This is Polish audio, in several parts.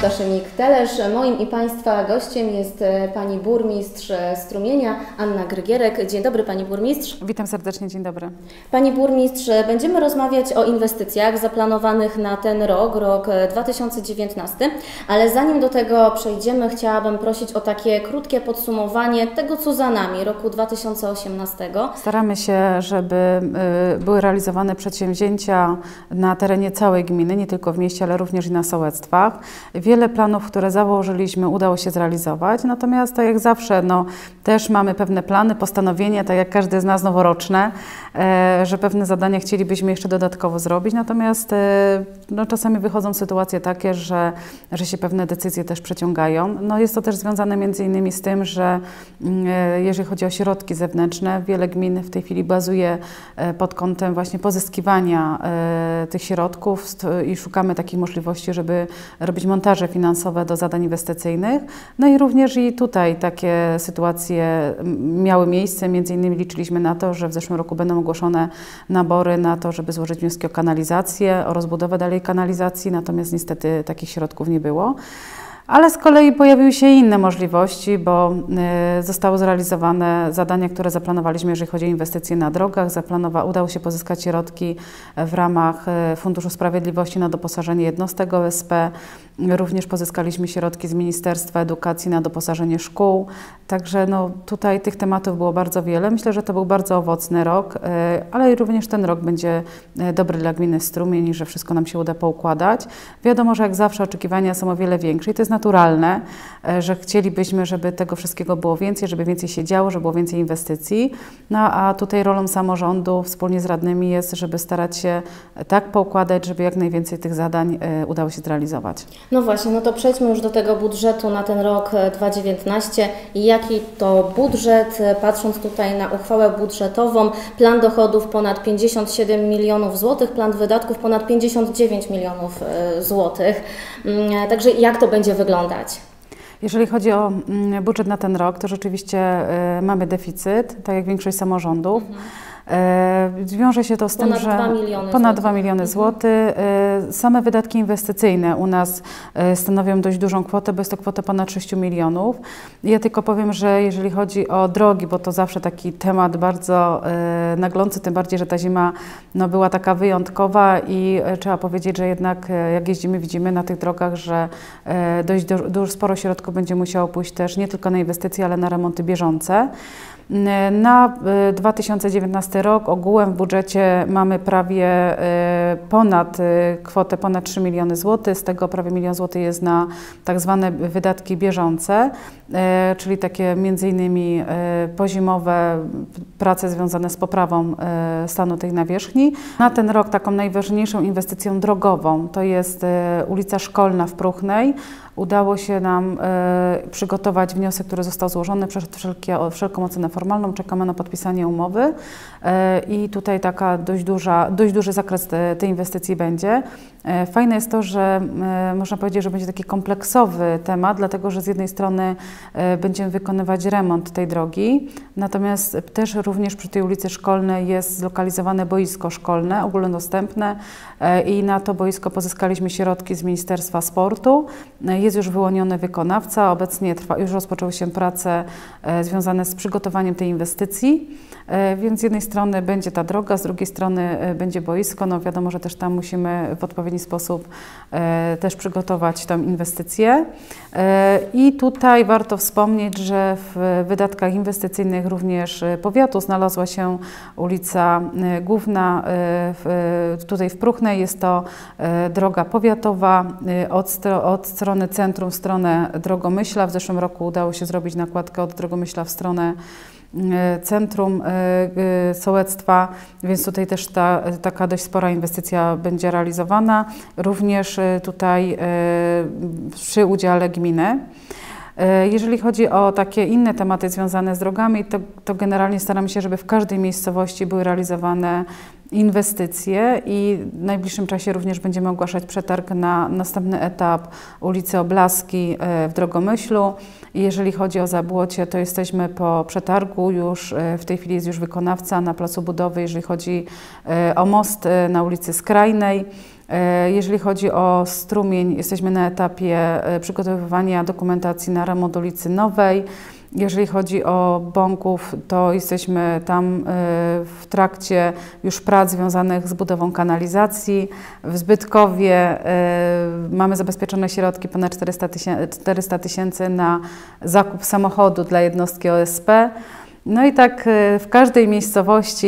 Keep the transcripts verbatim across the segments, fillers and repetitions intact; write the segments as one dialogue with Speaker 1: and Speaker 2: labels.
Speaker 1: Magda Szymiek-Telesz. Moim i Państwa gościem jest pani burmistrz Strumienia, Anna Grygierek. Dzień dobry Pani burmistrz.
Speaker 2: Witam serdecznie, dzień dobry.
Speaker 1: Pani burmistrz, będziemy rozmawiać o inwestycjach zaplanowanych na ten rok, rok dwa tysiące dziewiętnasty, ale zanim do tego przejdziemy, chciałabym prosić o takie krótkie podsumowanie tego, co za nami, roku dwa tysiące osiemnastego.
Speaker 2: Staramy się, żeby były realizowane przedsięwzięcia na terenie całej gminy, nie tylko w mieście, ale również i na sołectwach. Wiele planów, które założyliśmy, udało się zrealizować, natomiast tak jak zawsze, no, też mamy pewne plany, postanowienia, tak jak każdy z nas noworoczne, e, że pewne zadania chcielibyśmy jeszcze dodatkowo zrobić, natomiast e, no, czasami wychodzą sytuacje takie, że, że się pewne decyzje też przeciągają. No, jest to też związane między innymi z tym, że e, jeżeli chodzi o środki zewnętrzne, wiele gmin w tej chwili bazuje e, pod kątem właśnie pozyskiwania e, tych środków i szukamy takich możliwości, żeby robić montaże finansowe do zadań inwestycyjnych. No i również i tutaj takie sytuacje miały miejsce. Między innymi liczyliśmy na to, że w zeszłym roku będą ogłoszone nabory na to, żeby złożyć wnioski o kanalizację, o rozbudowę dalej kanalizacji, natomiast niestety takich środków nie było. Ale z kolei pojawiły się inne możliwości, bo y, zostały zrealizowane zadania, które zaplanowaliśmy, jeżeli chodzi o inwestycje na drogach. Zaplanowa udało się pozyskać środki w ramach y, Funduszu Sprawiedliwości na doposażenie jednostek O S P. Również pozyskaliśmy środki z Ministerstwa Edukacji na doposażenie szkół. Także no, tutaj tych tematów było bardzo wiele. Myślę, że to był bardzo owocny rok, y, ale również ten rok będzie dobry dla gminy Strumień i że wszystko nam się uda poukładać. Wiadomo, że jak zawsze oczekiwania są o wiele większe i to jest naturalne, że chcielibyśmy, żeby tego wszystkiego było więcej, żeby więcej się działo, żeby było więcej inwestycji. No a tutaj rolą samorządu wspólnie z radnymi jest, żeby starać się tak poukładać, żeby jak najwięcej tych zadań udało się zrealizować.
Speaker 1: No właśnie, no to przejdźmy już do tego budżetu na ten rok dwa tysiące dziewiętnasty. Jaki to budżet, patrząc tutaj na uchwałę budżetową, plan dochodów ponad pięćdziesiąt siedem milionów złotych, plan wydatków ponad pięćdziesiąt dziewięć milionów złotych. Także jak to będzie wyglądać?
Speaker 2: Jeżeli chodzi o budżet na ten rok, to rzeczywiście mamy deficyt, tak jak większość samorządów. Mhm. Wiąże się to z
Speaker 1: ponad
Speaker 2: tym, że
Speaker 1: dwa miliony
Speaker 2: ponad dwa miliony złotych. Same wydatki inwestycyjne u nas stanowią dość dużą kwotę, bo jest to kwota ponad sześć milionów. Ja tylko powiem, że jeżeli chodzi o drogi, bo to zawsze taki temat bardzo naglący, tym bardziej, że ta zima no, była taka wyjątkowa i trzeba powiedzieć, że jednak jak jeździmy, widzimy na tych drogach, że dość dużo sporo środków będzie musiało pójść też nie tylko na inwestycje, ale na remonty bieżące. Na dwa tysiące dziewiętnasty rok ogółem w budżecie mamy prawie ponad kwotę ponad trzy miliony złotych, z tego prawie milion złotych jest na tak zwane wydatki bieżące, czyli takie między innymi pozimowe prace związane z poprawą stanu tej nawierzchni. Na ten rok taką najważniejszą inwestycją drogową to jest ulica Szkolna w Pruchnej. Udało się nam e, przygotować wniosek, który został złożony przez wszelkie, wszelką ocenę formalną. Czekamy na podpisanie umowy e, i tutaj taka dość, duża, dość duży zakres te, tej inwestycji będzie. E, fajne jest to, że e, można powiedzieć, że będzie taki kompleksowy temat, dlatego że z jednej strony e, będziemy wykonywać remont tej drogi, natomiast też również przy tej ulicy Szkolnej jest zlokalizowane boisko szkolne, ogólnodostępne e, i na to boisko pozyskaliśmy środki z Ministerstwa Sportu. E, Jest już wyłoniony wykonawca, obecnie trwa, już rozpoczęły się prace e, związane z przygotowaniem tej inwestycji, e, więc z jednej strony będzie ta droga, z drugiej strony e, będzie boisko. No wiadomo, że też tam musimy w odpowiedni sposób e, też przygotować tę inwestycję. E, I tutaj warto wspomnieć, że w wydatkach inwestycyjnych również powiatu znalazła się ulica e, główna e, w, tutaj w Pruchnej. Jest to e, droga powiatowa e, od, stro, od strony centrum w stronę Drogomyśla. W zeszłym roku udało się zrobić nakładkę od Drogomyśla w stronę centrum sołectwa, więc tutaj też ta, taka dość spora inwestycja będzie realizowana, również tutaj przy udziale gminy. Jeżeli chodzi o takie inne tematy związane z drogami, to, to generalnie staramy się, żeby w każdej miejscowości były realizowane inwestycje i w najbliższym czasie również będziemy ogłaszać przetarg na następny etap ulicy Oblaski w Drogomyślu. I jeżeli chodzi o Zabłocie, to jesteśmy po przetargu, już w tej chwili jest już wykonawca na placu budowy, jeżeli chodzi o most na ulicy Skrajnej. Jeżeli chodzi o strumień, jesteśmy na etapie przygotowywania dokumentacji na remont ulicy Nowej. Jeżeli chodzi o Bąków, to jesteśmy tam w trakcie już prac związanych z budową kanalizacji. W Zbytkowie mamy zabezpieczone środki ponad czterysta tysięcy na zakup samochodu dla jednostki O S P. No i tak w każdej miejscowości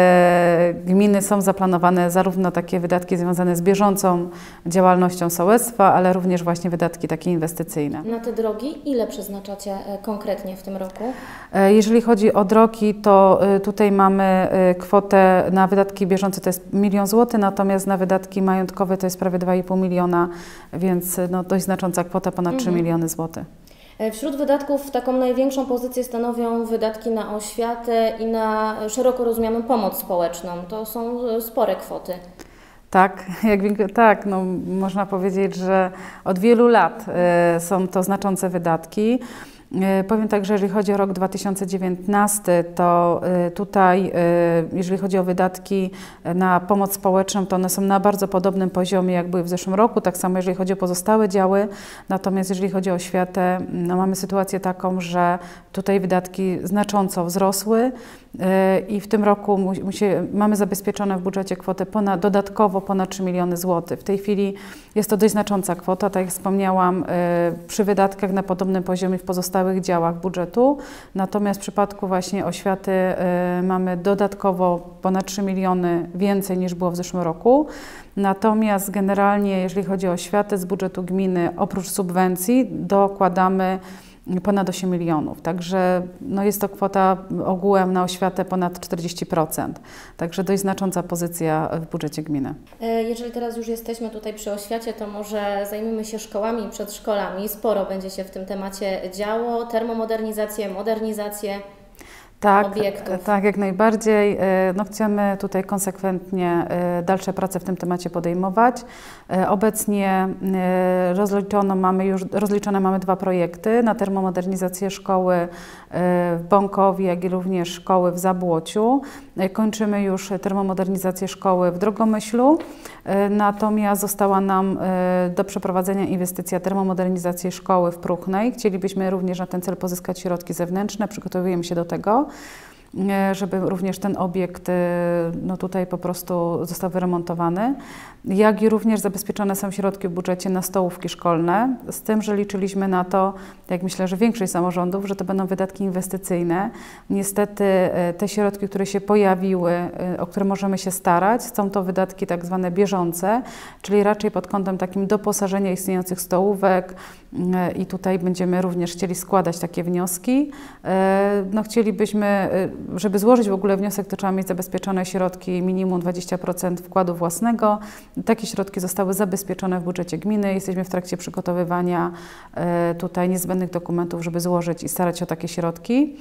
Speaker 2: e, gminy są zaplanowane zarówno takie wydatki związane z bieżącą działalnością sołectwa, ale również właśnie wydatki takie inwestycyjne.
Speaker 1: Na te drogi ile przeznaczacie konkretnie w tym roku?
Speaker 2: E, jeżeli chodzi o drogi, to e, tutaj mamy kwotę na wydatki bieżące to jest milion złotych, natomiast na wydatki majątkowe to jest prawie dwa i pół miliona, więc no, dość znacząca kwota, ponad mhm. trzy miliony złotych.
Speaker 1: Wśród wydatków taką największą pozycję stanowią wydatki na oświatę i na szeroko rozumianą pomoc społeczną. To są spore kwoty.
Speaker 2: Tak, jak, tak no, można powiedzieć, że od wielu lat y, są to znaczące wydatki. Powiem tak, że jeżeli chodzi o rok dwa tysiące dziewiętnasty, to tutaj, jeżeli chodzi o wydatki na pomoc społeczną, to one są na bardzo podobnym poziomie, jak były w zeszłym roku, tak samo jeżeli chodzi o pozostałe działy. Natomiast jeżeli chodzi o oświatę, no mamy sytuację taką, że tutaj wydatki znacząco wzrosły i w tym roku musi, mamy zabezpieczone w budżecie kwotę ponad, dodatkowo ponad trzy miliony złotych. W tej chwili jest to dość znacząca kwota, tak jak wspomniałam, przy wydatkach na podobnym poziomie w pozostałych działach budżetu. Natomiast w przypadku właśnie oświaty mamy dodatkowo ponad trzy miliony więcej niż było w zeszłym roku. Natomiast generalnie, jeżeli chodzi o oświatę z budżetu gminy, oprócz subwencji dokładamy ponad osiem milionów, także no jest to kwota ogółem na oświatę ponad czterdzieści procent, także dość znacząca pozycja w budżecie gminy.
Speaker 1: Jeżeli teraz już jesteśmy tutaj przy oświacie, to może zajmiemy się szkołami i przedszkolami. Sporo będzie się w tym temacie działo, termomodernizację, modernizację.
Speaker 2: Tak,
Speaker 1: obiektów.
Speaker 2: tak, jak najbardziej. No, chcemy tutaj konsekwentnie dalsze prace w tym temacie podejmować. Obecnie rozliczono mamy już, rozliczone mamy dwa projekty na termomodernizację szkoły w Bąkowie, jak i również szkoły w Zabłociu. Kończymy już termomodernizację szkoły w Drogomyślu, natomiast została nam do przeprowadzenia inwestycja termomodernizacji szkoły w Pruchnej. Chcielibyśmy również na ten cel pozyskać środki zewnętrzne, przygotowujemy się do tego, żeby również ten obiekt no tutaj po prostu został wyremontowany, jak i również zabezpieczone są środki w budżecie na stołówki szkolne, z tym, że liczyliśmy na to, jak myślę, że większość samorządów, że to będą wydatki inwestycyjne. Niestety te środki, które się pojawiły, o które możemy się starać, są to wydatki tak zwane bieżące, czyli raczej pod kątem takim doposażenia istniejących stołówek i tutaj będziemy również chcieli składać takie wnioski. No chcielibyśmy, żeby złożyć w ogóle wniosek, to trzeba mieć zabezpieczone środki minimum dwadzieścia procent wkładu własnego. Takie środki zostały zabezpieczone w budżecie gminy. Jesteśmy w trakcie przygotowywania tutaj niezbędnych dokumentów, żeby złożyć i starać się o takie środki.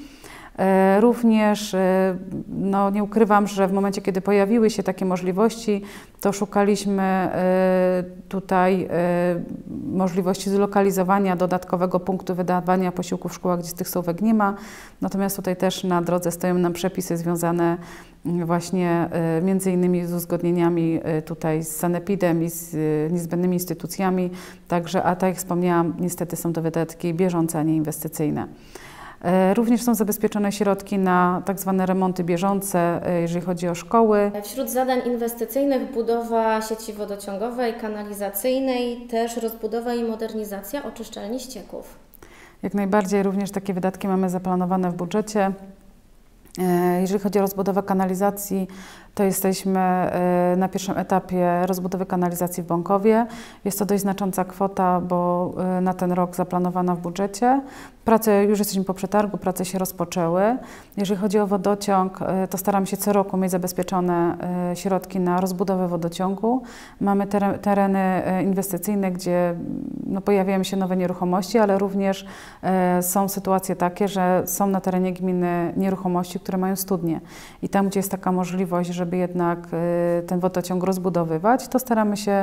Speaker 2: Również no, nie ukrywam, że w momencie, kiedy pojawiły się takie możliwości, to szukaliśmy tutaj możliwości zlokalizowania dodatkowego punktu wydawania posiłków w szkołach, gdzie tych stołówek nie ma. Natomiast tutaj też na drodze stoją nam przepisy związane właśnie między innymi z uzgodnieniami tutaj z sanepidem i z niezbędnymi instytucjami. Także, a tak jak wspomniałam, niestety są to wydatki bieżące, a nie inwestycyjne. Również są zabezpieczone środki na tak zwane remonty bieżące, jeżeli chodzi o szkoły.
Speaker 1: Wśród zadań inwestycyjnych budowa sieci wodociągowej, kanalizacyjnej, też rozbudowa i modernizacja oczyszczalni ścieków.
Speaker 2: Jak najbardziej również takie wydatki mamy zaplanowane w budżecie. Jeżeli chodzi o rozbudowę kanalizacji, to jesteśmy na pierwszym etapie rozbudowy kanalizacji w Bąkowie. Jest to dość znacząca kwota, bo na ten rok zaplanowana w budżecie. Prace, już jesteśmy po przetargu, prace się rozpoczęły. Jeżeli chodzi o wodociąg, to staramy się co roku mieć zabezpieczone środki na rozbudowę wodociągu. Mamy tereny inwestycyjne, gdzie no, pojawiają się nowe nieruchomości, ale również są sytuacje takie, że są na terenie gminy nieruchomości, które mają studnie. I tam, gdzie jest taka możliwość, żeby jednak ten wodociąg rozbudowywać, to staramy się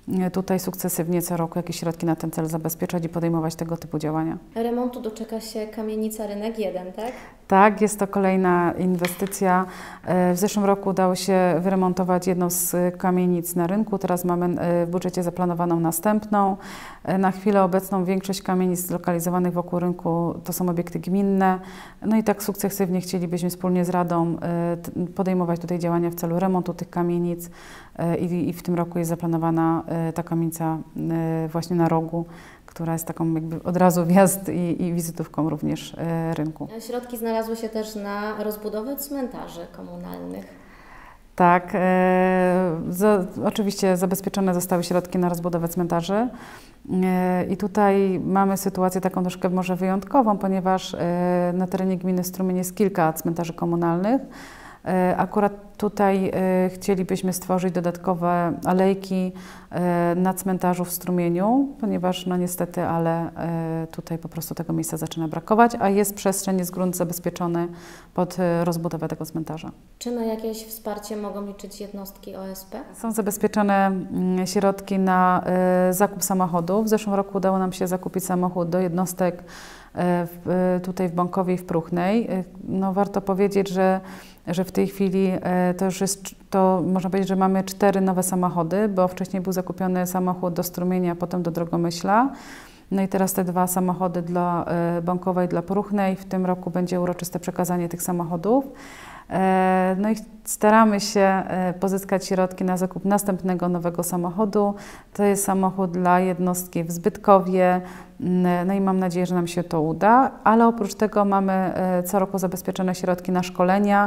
Speaker 2: tutaj sukcesywnie co roku jakieś środki na ten cel zabezpieczać i podejmować tego typu działania.
Speaker 1: Remontu doczeka się kamienica Rynek jeden, tak?
Speaker 2: Tak, jest to kolejna inwestycja. W zeszłym roku udało się wyremontować jedną z kamienic na rynku. Teraz mamy w budżecie zaplanowaną następną. Na chwilę obecną większość kamienic zlokalizowanych wokół rynku to są obiekty gminne. No i tak sukcesywnie chcielibyśmy wspólnie z Radą podejmować tutaj działania w celu remontu tych kamienic i, i w tym roku jest zaplanowana ta kamienica właśnie na rogu, która jest taką jakby od razu wjazd i, i wizytówką również rynku.
Speaker 1: Środki znalazły się też na rozbudowę cmentarzy komunalnych.
Speaker 2: Tak, e, za, oczywiście zabezpieczone zostały środki na rozbudowę cmentarzy e, i tutaj mamy sytuację taką troszkę może wyjątkową, ponieważ e, na terenie gminy Strumień jest kilka cmentarzy komunalnych. E, akurat tutaj e, chcielibyśmy stworzyć dodatkowe alejki e, na cmentarzu w Strumieniu, ponieważ no niestety, ale e, tutaj po prostu tego miejsca zaczyna brakować, a jest przestrzeń, jest grunt zabezpieczony pod e, rozbudowę tego cmentarza.
Speaker 1: Czy na jakieś wsparcie mogą liczyć jednostki O S P?
Speaker 2: Są zabezpieczone mm, środki na e, zakup samochodu. W zeszłym roku udało nam się zakupić samochód do jednostek e, w, tutaj w Bąkowie i w Pruchnej. E, no, warto powiedzieć, że że w tej chwili e, to już jest, to można powiedzieć, że mamy cztery nowe samochody, bo wcześniej był zakupiony samochód do Strumienia, potem do Drogomyśla. No i teraz te dwa samochody dla e, Bąkowa i dla Pruchnej. W tym roku będzie uroczyste przekazanie tych samochodów. E, no i staramy się e, pozyskać środki na zakup następnego nowego samochodu. To jest samochód dla jednostki w Zbytkowie. No i mam nadzieję, że nam się to uda, ale oprócz tego mamy co roku zabezpieczone środki na szkolenia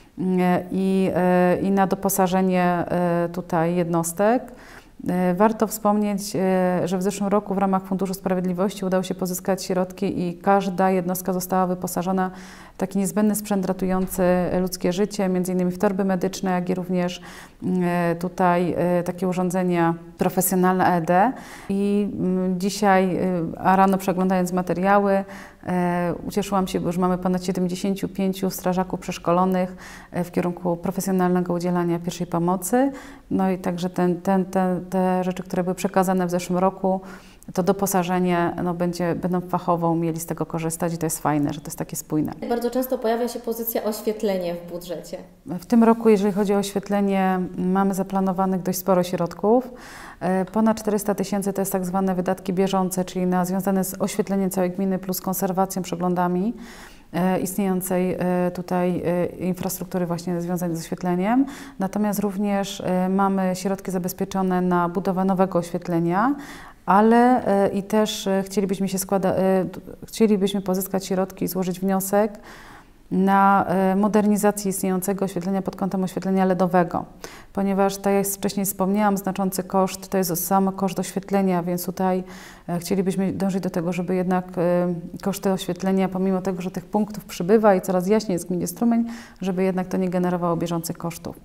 Speaker 2: i, i na doposażenie tutaj jednostek. Warto wspomnieć, że w zeszłym roku w ramach Funduszu Sprawiedliwości udało się pozyskać środki i każda jednostka została wyposażona w taki niezbędny sprzęt ratujący ludzkie życie, między innymi w torby medyczne, jak i również tutaj takie urządzenia profesjonalne E E D. I dzisiaj, a rano przeglądając materiały, ucieszyłam się, bo już mamy ponad siedemdziesięciu pięciu strażaków przeszkolonych w kierunku profesjonalnego udzielania pierwszej pomocy. No i także ten, ten, ten, te rzeczy, które były przekazane w zeszłym roku, to doposażenie no, będzie, będą fachowo umieli z tego korzystać i to jest fajne, że to jest takie spójne.
Speaker 1: Bardzo często pojawia się pozycja oświetlenie w budżecie.
Speaker 2: W tym roku, jeżeli chodzi o oświetlenie, mamy zaplanowanych dość sporo środków. Ponad czterysta tysięcy to jest tak zwane wydatki bieżące, czyli na, związane z oświetleniem całej gminy plus konserwacją, przeglądami istniejącej tutaj infrastruktury właśnie związanej z oświetleniem. Natomiast również mamy środki zabezpieczone na budowę nowego oświetlenia, ale i też chcielibyśmy się składa, chcielibyśmy pozyskać środki i złożyć wniosek na modernizację istniejącego oświetlenia pod kątem oświetlenia LEDowego, ponieważ, tak jak wcześniej wspomniałam, znaczący koszt to jest sam koszt oświetlenia, więc tutaj chcielibyśmy dążyć do tego, żeby jednak koszty oświetlenia, pomimo tego, że tych punktów przybywa i coraz jaśniej jest w gminie Strumień, żeby jednak to nie generowało bieżących kosztów.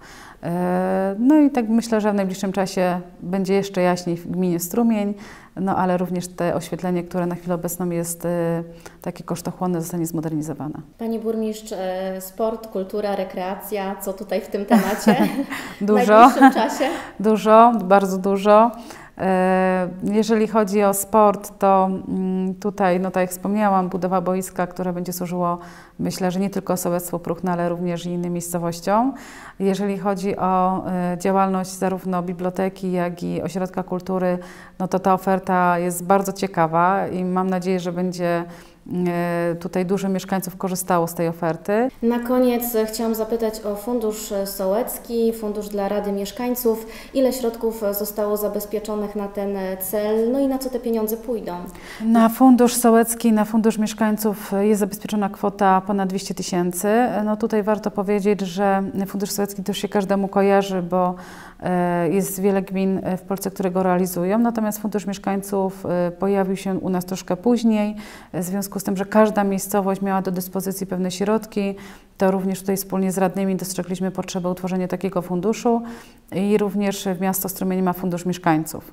Speaker 2: No i tak myślę, że w najbliższym czasie będzie jeszcze jaśniej w gminie Strumień, no ale również te oświetlenie, które na chwilę obecną jest takie kosztochłonne, zostanie zmodernizowane. Pani
Speaker 1: burmistrz, sport, kultura, rekreacja, co tutaj w tym temacie?
Speaker 2: Dużo,
Speaker 1: w najbliższym czasie?
Speaker 2: Dużo, bardzo dużo. Jeżeli chodzi o sport, to tutaj, no tak jak wspomniałam, budowa boiska, które będzie służyło, myślę, że nie tylko sołectwu Pruchna, ale również i innym miejscowościom. Jeżeli chodzi o działalność zarówno biblioteki, jak i ośrodka kultury, no to ta oferta jest bardzo ciekawa i mam nadzieję, że będzie tutaj dużo mieszkańców korzystało z tej oferty.
Speaker 1: Na koniec chciałam zapytać o Fundusz Sołecki, Fundusz dla Rady Mieszkańców. Ile środków zostało zabezpieczonych na ten cel, no i na co te pieniądze pójdą?
Speaker 2: Na Fundusz Sołecki, na Fundusz Mieszkańców jest zabezpieczona kwota ponad dwieście tysięcy. No tutaj warto powiedzieć, że Fundusz Sołecki też się każdemu kojarzy, bo jest wiele gmin w Polsce, które go realizują, natomiast Fundusz Mieszkańców pojawił się u nas troszkę później, w związku z tym, że każda miejscowość miała do dyspozycji pewne środki, to również tutaj wspólnie z radnymi dostrzegliśmy potrzebę utworzenia takiego funduszu i również miasto Strumień ma Fundusz Mieszkańców.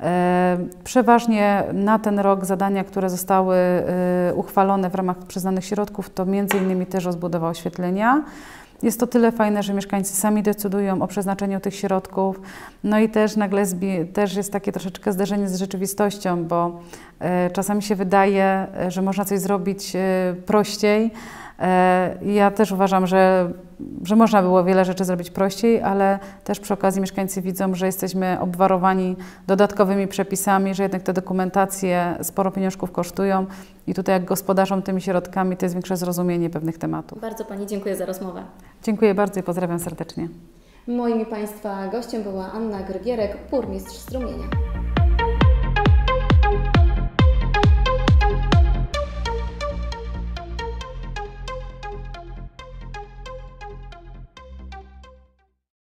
Speaker 2: Przeważnie na ten rok zadania, które zostały uchwalone w ramach przyznanych środków, to między innymi też rozbudowa oświetlenia. jest to tyle fajne, że mieszkańcy sami decydują o przeznaczeniu tych środków. No i też nagle zbi- też jest takie troszeczkę zderzenie z rzeczywistością, bo e, czasami się wydaje, że można coś zrobić e, prościej. E, ja też uważam, że, że można było wiele rzeczy zrobić prościej, ale też przy okazji mieszkańcy widzą, że jesteśmy obwarowani dodatkowymi przepisami, że jednak te dokumentacje sporo pieniążków kosztują i tutaj jak gospodarzom tymi środkami to jest większe zrozumienie pewnych tematów.
Speaker 1: Bardzo Pani dziękuję za rozmowę.
Speaker 2: Dziękuję bardzo i pozdrawiam serdecznie.
Speaker 1: Moim i Państwa gościem była Anna Grygierek, burmistrz Strumienia.